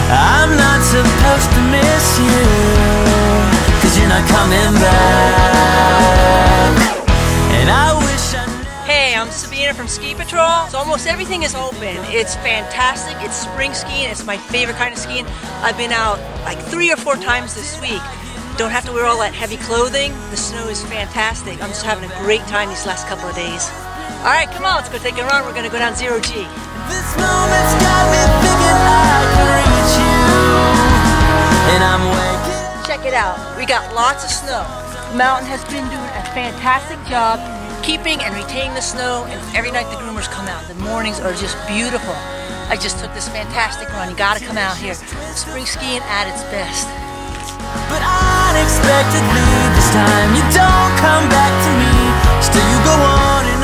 I'm not supposed to miss you, 'cause you're not coming back. And I wish I knew. Hey, I'm Sabina from Ski Patrol. So almost everything is open. It's fantastic. It's spring skiing. It's my favorite kind of skiing. I've been out like 3 or 4 times this week. Don't have to wear all that heavy clothing. The snow is fantastic. I'm just having a great time these last couple of days. All right, come on, let's go take a run. We're gonna go down 0G. This moment's got me thinking I can reach you, and I'm waking. Check it out. We got lots of snow. Mountain has been doing a fantastic job keeping and retaining the snow, and every night the groomers come out. The mornings are just beautiful. I just took this fantastic run. You gotta come out here. Spring skiing at its best. But unexpectedly this time you don't come back to me. Still you go on and